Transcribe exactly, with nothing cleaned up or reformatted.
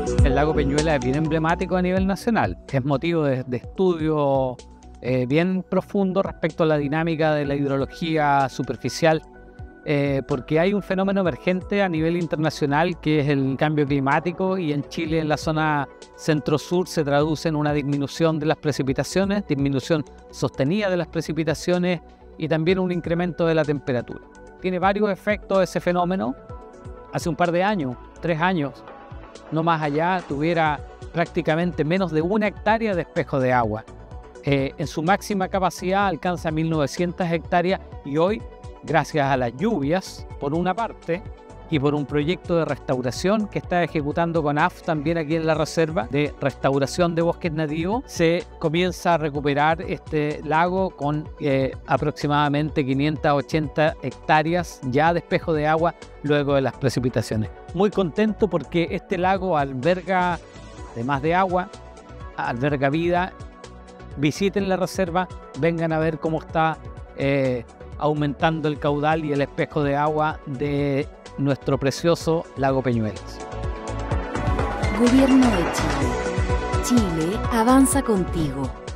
El lago Peñuela es bien emblemático a nivel nacional, es motivo de, de estudio eh, bien profundo respecto a la dinámica de la hidrología superficial, eh, porque hay un fenómeno emergente a nivel internacional que es el cambio climático, y en Chile, en la zona centro-sur, se traduce en una disminución de las precipitaciones, disminución sostenida de las precipitaciones y también un incremento de la temperatura. Tiene varios efectos ese fenómeno. Hace un par de años, tres años, no más allá, tuviera prácticamente menos de una hectárea de espejo de agua. Eh, en su máxima capacidad alcanza mil novecientas hectáreas, y hoy, gracias a las lluvias, por una parte, y por un proyecto de restauración que está ejecutando CONAF también aquí en la reserva de restauración de bosques nativos, se comienza a recuperar este lago con eh, aproximadamente quinientas ochenta hectáreas ya de espejo de agua luego de las precipitaciones. Muy contento porque este lago alberga, además de agua, alberga vida. Visiten la reserva, vengan a ver cómo está eh, aumentando el caudal y el espejo de agua de nuestro precioso lago Peñuelas. Gobierno de Chile. Chile avanza contigo.